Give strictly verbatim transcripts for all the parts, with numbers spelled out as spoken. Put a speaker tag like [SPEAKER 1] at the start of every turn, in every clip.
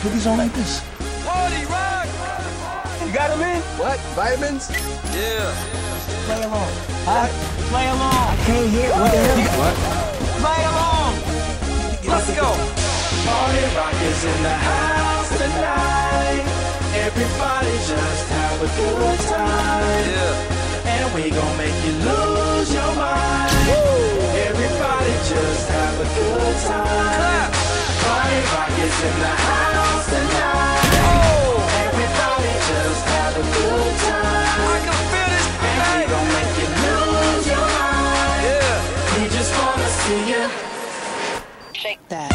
[SPEAKER 1] put these on like this?
[SPEAKER 2] Party rock!
[SPEAKER 1] You got them in?
[SPEAKER 3] What? Vitamins?
[SPEAKER 2] Yeah.
[SPEAKER 1] Play along. Huh? Play along. I can't hear. What the hell?
[SPEAKER 3] What?
[SPEAKER 1] Play along.
[SPEAKER 2] Let's go.
[SPEAKER 4] Party rock is in the house tonight. Everybody just have a good time.
[SPEAKER 2] Yeah.
[SPEAKER 4] And we gon' make you lose your mind. Woo. Everybody just have a good time.
[SPEAKER 2] Clap.
[SPEAKER 4] Party rock is in the house tonight.
[SPEAKER 2] Oh.
[SPEAKER 4] Everybody just have a good time.
[SPEAKER 2] I can feel this
[SPEAKER 4] And we
[SPEAKER 2] tonight.
[SPEAKER 4] gon' make you lose your mind.
[SPEAKER 2] Yeah.
[SPEAKER 4] We just wanna see you.
[SPEAKER 5] Shake that.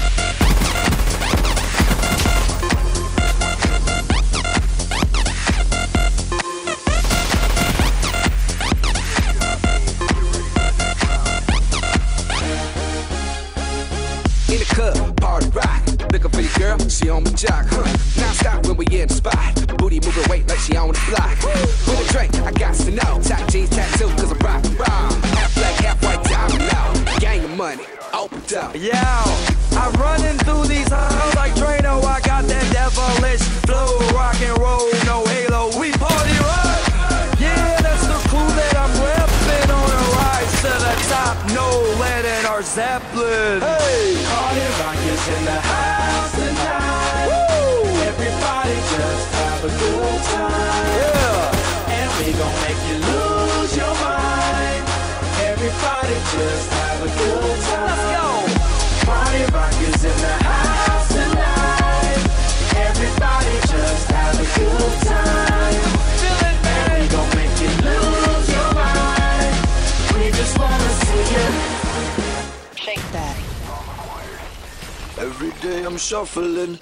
[SPEAKER 3] In the club, party rock. Looking for your girl, she on my jock, huh? Now stop when we in the spot. Booty moving weight like she on the block. With a drink, I got to know. Top jeans tattoo, cause I'm rock and roll. Half black, half white, diamond now. Gang of money, opened up.
[SPEAKER 2] Yeah. I'm running through these halls like Drano. I got that devilish flow, rock and roll, no halo. We party rock. Yeah, that's the crew that I'm repping on a rise to the top. No lead in our Zeppelin. Hey.
[SPEAKER 4] Party rock is in the house tonight. Woo! Everybody just have a good time.
[SPEAKER 2] Yeah.
[SPEAKER 4] And we gon' make you lose your mind. Everybody just have a good time.
[SPEAKER 2] Let's go.
[SPEAKER 4] Party rock is in the house tonight. Everybody just have a good time.
[SPEAKER 2] Feel it,
[SPEAKER 4] And we
[SPEAKER 2] man.
[SPEAKER 4] gon' make you lose your mind. We just wanna see you.
[SPEAKER 5] Shake that.
[SPEAKER 3] Every day I'm shuffling.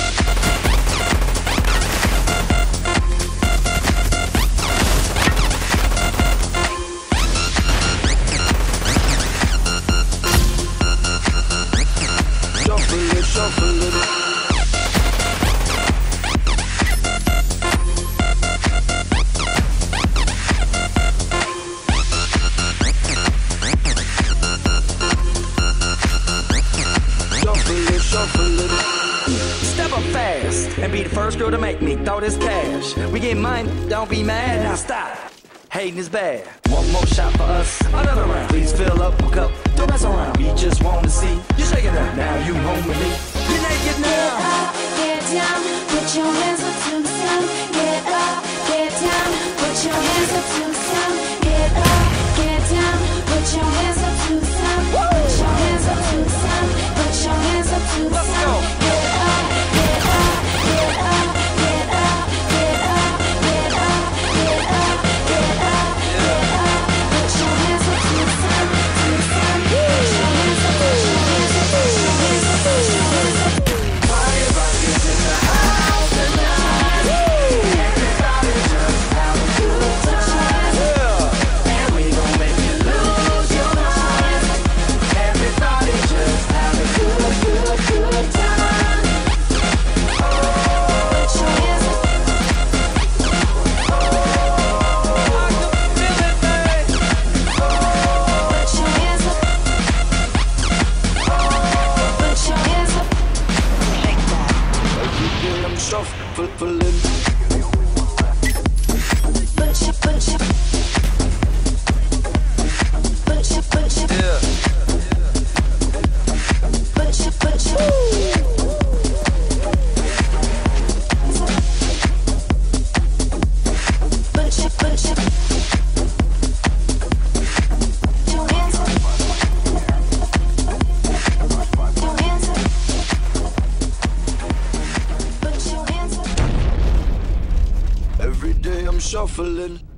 [SPEAKER 3] Shuffling, shuffling. Shuffling, shuffling.
[SPEAKER 2] Step up fast and be the first girl to make me throw this cash. We get mine, don't be mad, now stop. Hating is bad. One more shot for us, another round. Please fill up a cup, don't mess around. We just want to see you shaking up. Now you home with me. You're naked
[SPEAKER 6] Get
[SPEAKER 2] now.
[SPEAKER 6] up, get down, put your hands up to the sun. Get up, get down, put your hands up to the sun. Get up, get down, put your hands up to the sun. Put your hands up to the sun. Put your hands up to the
[SPEAKER 2] Let's
[SPEAKER 6] sun.
[SPEAKER 2] go.
[SPEAKER 6] Get up, get up, get up, get up, get up, get up, get up, get up, get up. Put your hands up to the sun, to the sun. Put your hands up, put your hands up, put your hands up, put your hands up.
[SPEAKER 4] Party rock is in the house tonight. Everybody just have a good time.
[SPEAKER 2] Yeah.
[SPEAKER 4] And we gon' make you lose your mind. Everybody just have a good, good, good time.
[SPEAKER 6] Put your hands up.
[SPEAKER 2] I can feel it, man.
[SPEAKER 6] Put your hands up. Put your hands up.
[SPEAKER 5] Shake that.
[SPEAKER 3] Every day I'm shuffling.
[SPEAKER 6] Put your, put your, put your, put your,
[SPEAKER 2] Yeah.
[SPEAKER 6] put your, put your. Put your, put your. Your hands up. Your hands up. Put your hands up.
[SPEAKER 3] Every day I'm shuffling.